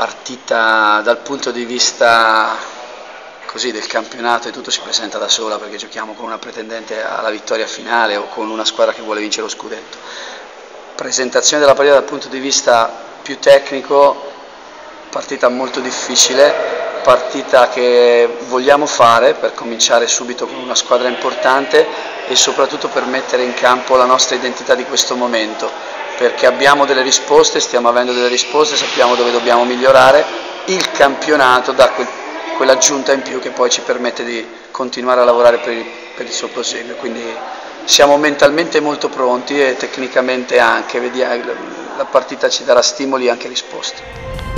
partita dal punto di vista così del campionato e tutto si presenta da sola, perché giochiamo con una pretendente alla vittoria finale o con una squadra che vuole vincere lo scudetto. Presentazione della partita dal punto di vista più tecnico, partita molto difficile, partita che vogliamo fare per cominciare subito con una squadra importante e soprattutto per mettere in campo la nostra identità di questo momento, perché abbiamo delle risposte, stiamo avendo delle risposte, sappiamo dove dobbiamo migliorare. Il campionato dà quell'aggiunta in più che poi ci permette di continuare a lavorare per il suo proseguio, quindi siamo mentalmente molto pronti e tecnicamente anche, la partita ci darà stimoli e anche risposte.